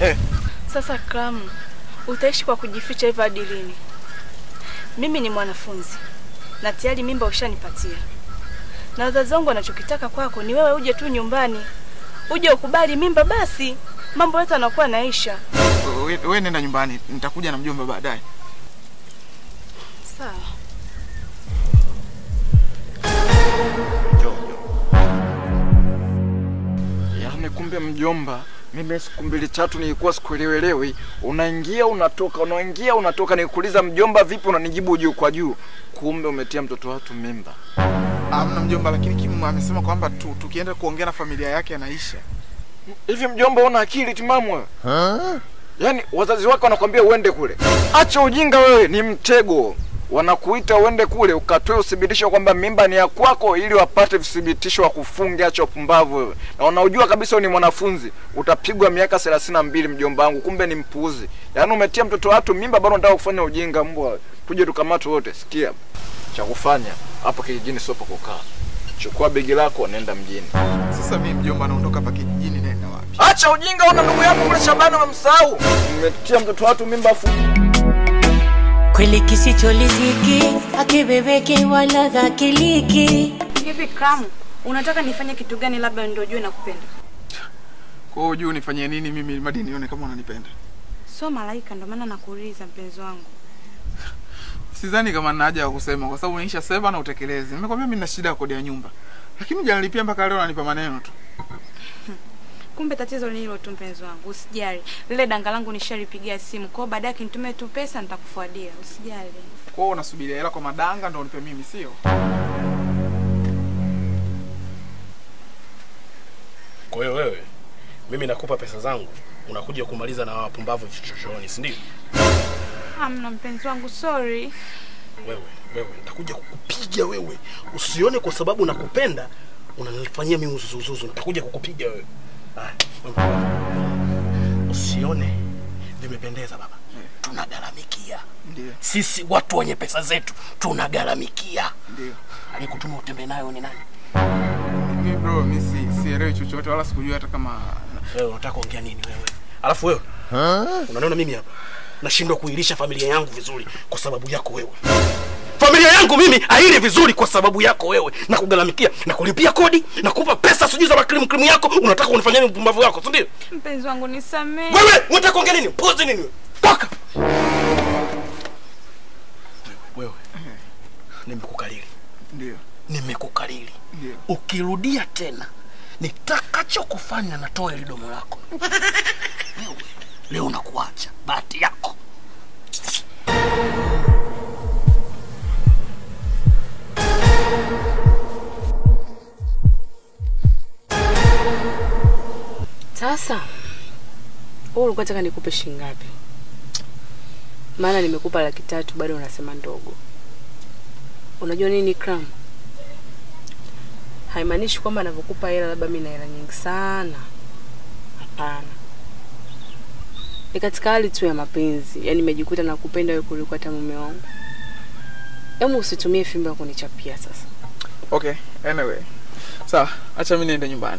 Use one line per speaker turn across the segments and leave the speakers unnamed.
Sasa Kram, utaishi kwa kujificha hivyo hadi lini? Mimi ni mwanafunzi na tayari mimba ushanipatia. Na wazazi wangu wanachokitaka kwako ni wewe uje tu nyumbani. Uje ukubali mimba basi. Mambo yote yanakuwa naisha.
Wewe nenda nyumbani, nitakuja na mjomba baadaye.
Sawa.
Yaani kumbe mjomba, mimi siku mbili tatu nilikuwa sikuelewelewi. Unaingia unatoka, unaingia unatoka, nikuuliza mjomba vipi unanijibu juu kwa juu. Kumbe umetia mtoto watu mimba.
Hamna mjomba, lakini Kimu amesema kwamba tukienda kuongea na familia yake anaisha.
Hivi mjomba una akili timamu wewe? Yaani wazazi wako wanakuambia uende kule. Acha ujinga wewe, ni mtego. Wanakuita uende kule ukatoe uthibitisho kwamba mimba ni ya kwako ili wapate uthibitisho wa kufunga. Acha upumbavu wewe. Na unaujua kabisa ni mwanafunzi, utapigwa miaka 32 mjomba wangu. Kumbe ni mpuuzi. Yaani umetia mtoto watu mimba bado unataka kufanya ujinga mbwa. Tuje tukamate wote, sikia. Cha kufanya hapo kijijini sio pa kukaa. Chukua begi lako nenda mjini.
Sasa mimi mjomba naondoka hapa kijijini naenda wapi?
Acha ujinga, una ndugu yako kule Shabani umemsahau. Umetia mtoto watu mimba afu.
Kweli kisicholiziki akibebeki wala dhakiliki.
Hivi Kram, unataka nifanye kitu gani labda ndio ujue nakupenda?
Kwa hiyo ujue nifanyie nini mimi ili nione kama unanipenda?
Sio malaika ndio maana nakuuliza mpenzi wangu.
Sidhani kama nina haja ya kusema kwa sababu unaisha sema na utekeleze. Nimekwambia mimi nina shida ya kodi ya nyumba. Lakini hujanilipia mpaka leo unanipa maneno tu.
Kumbe tatizo ni hilo tu mpenzi wangu. Usijali. Lile danga langu nishalipigia simu. Kwa baadaye nitumie tu pesa nitakufuadia. Usijali.
Kwa hiyo unasubiria hela kwa madanga ndio unipe mimi sio?
Kwa hiyo wewe mimi nakupa pesa zangu, unakuja kumaliza na wapumbavu vichochoroni, si ndio?
Hamna mpenzi wangu, sorry.
Wewe nitakuja kukupiga wewe. Usione kwa sababu nakupenda unanifanyia mimi uzuzuzu. Nitakuja kukupiga wewe. Usione vimependeza baba. Tunagaramikia.
Ndio.
Sisi watu wenye pesa zetu tunagaramikia.
Ndio.
Alikutuma utembe nayo ni nani?
Mimi bro, mimi sielewi chochote wala sikujua hata kama
wewe unataka kuongea nini wewe? Alafu wewe? Unaona mimi hapa nashindwa kuilisha familia yangu vizuri kwa sababu yako wewe. Familia yangu mimi haili vizuri kwa sababu yako wewe. Na kugalamikia, na kulipia kodi, na kupa pesa sijui za makrimu yako, unataka unifanyie mpumbavu wako, si ndio?
Mpenzi wangu nisamee.
Wewe unataka kuongea nini? Pozi nini wewe? Toka. Wewe. Nimekukalili.
Ndio.
Nimekukalili.
Ndio.
Ukirudia tena nitakacho kufanya natoa ile domo lako. Leo nakuacha bahati yako.
Sasa wewe ulikuwa unataka nikupe shilingi ngapi? Maana nimekupa 300 bado unasema ndogo. Unajua nini Kram? Haimaanishi kwamba ninavyokupa hela labda mimi na hela nyingi sana. Hapana. Ni katika hali tu ya mapenzi. Yaani nimejikuta na kupenda wewe kuliko hata mume wangu. Hebu usitumie fimbo ya kunichapia sasa.
Okay, anyway. Sawa, acha mimi niende nyumbani.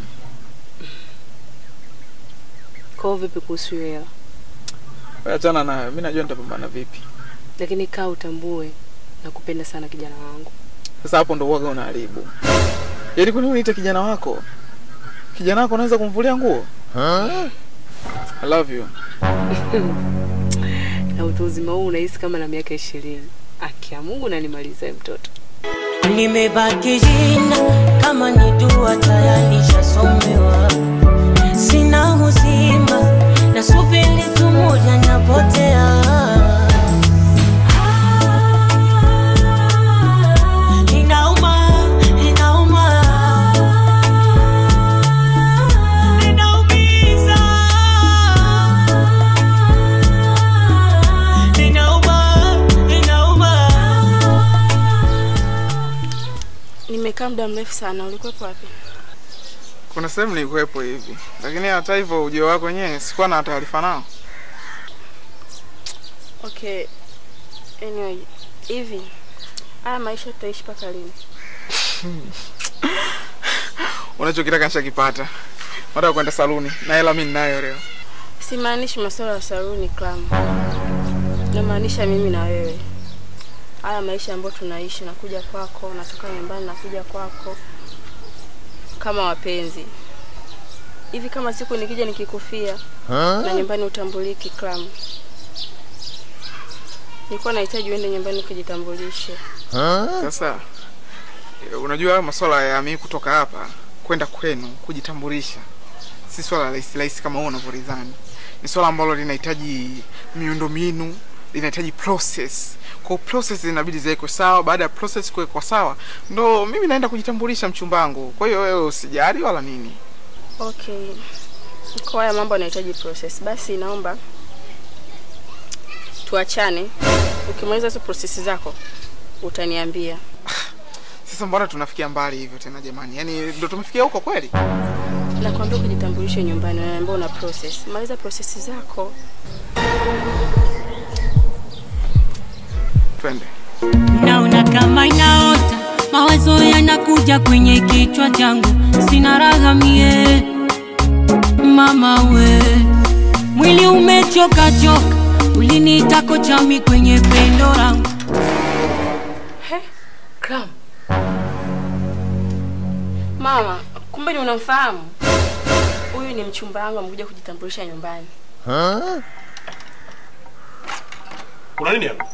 Kwa vipi kuhusu hela?
Wewe achana na mimi najua nitapambana vipi.
Lakini kaa utambue nakupenda sana kijana wangu.
Sasa hapo ndo uoga unaharibu. Yaani kwa nini uniita kijana wako? Kijana wako unaweza kumvulia nguo? I love you.
Na utu uzima huu unahisi kama na miaka 20. Akia Mungu nalimaliza mtoto.
Nimebaki jina kama ni dua tayari nishasomewa. Sina uzima na subiri tu moja napotea.
Nimekaa muda mrefu sana. Ulikuwa wapi?
Kuna sehemu nilikuwepo hivi. Lakini hata hivyo ujio wako wenyewe sikuwa na taarifa nao.
Okay. Anyway, hivi haya maisha tutaishi mpaka lini?
Unachokitaka nishakipata. Nataka kwenda saluni na hela mimi ninayo leo.
Simaanishi masuala ya saluni Clam. Namaanisha mimi na wewe. Haya maisha ambayo tunaishi, nakuja kwako, natoka nyumbani nakuja kwako kama wapenzi. Hivi kama siku nikija nikikufia na nyumbani utambuliki Clam. Nilikuwa nahitaji uende nyumbani kujitambulisha.
Sasa unajua masuala ya mimi kutoka hapa kwenda kwenu kujitambulisha si swala rahisi kama wewe unavyodhani. Ni swala ambalo linahitaji miundombinu, linahitaji process. Kwa process inabidi ziwekwe sawa, baada ya process kuwekwa sawa ndo mimi naenda kujitambulisha mchumba wangu. Kwa hiyo wewe usijali wala nini.
Okay. Kwa haya mambo yanahitaji process. Basi naomba tuachane. Ukimaliza hizo process zako utaniambia.
Sasa mbona tunafikia mbali hivyo tena jamani? Yaani ndio tumefikia huko kweli?
Nakwambia kujitambulisha nyumbani, naomba una process. Maliza process zako.
Twende.
Naona kama inaota, mawazo yanakuja kwenye kichwa changu. Sina raha mie, mama we. Mwili umechoka, uliniita kochami kwenye pendo langu.
Clam. Mama, kumbe ni unamfahamu? Huyu ni mchumba wangu amekuja kujitambulisha nyumbani.
Kuna nini hapa?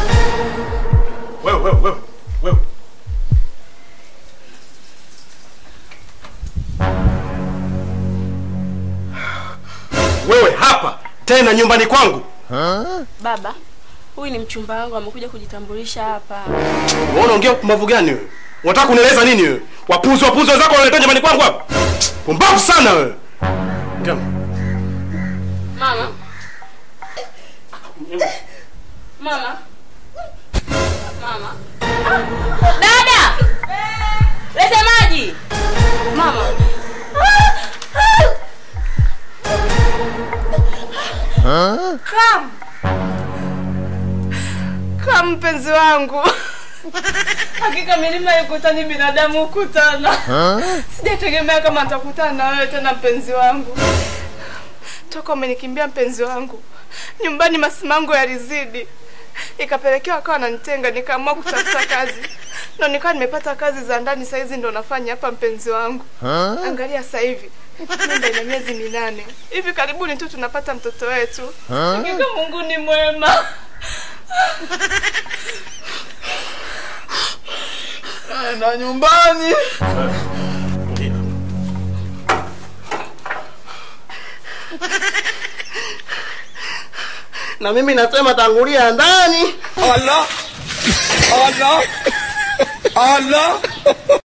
Wewe. Wewe hapa tena nyumbani kwangu?
Baba, huyu ni mchumba wangu amekuja kujitambulisha hapa.
Wewe unaongea pumbavu gani wewe? Unataka kunieleza nini wewe? Wapuzi wenzako wanaleta nyumbani kwangu hapa? Pumbavu sana wewe.
Mama. Mama. Dada! Leta maji. Mama. Clam mpenzi wangu. Hakika milima ikutani binadamu ukutana. Sijategemea kama nitakutana na wewe tena mpenzi wangu. Toka umenikimbia mpenzi wangu, nyumbani masimango yalizidi. Ikapelekewa akawa ananitenga, nikaamua kutafuta kazi. Ndio nikawa nimepata kazi za ndani, sasa hizi ndo nafanya hapa mpenzi wangu. Angalia sasa hivi mimba ina miezi 8. Hivi karibuni tu tunapata mtoto wetu. Hakika Mungu ni mwema.
Na nyumbani.
Na mimi nasema tangulia ndani. Allah.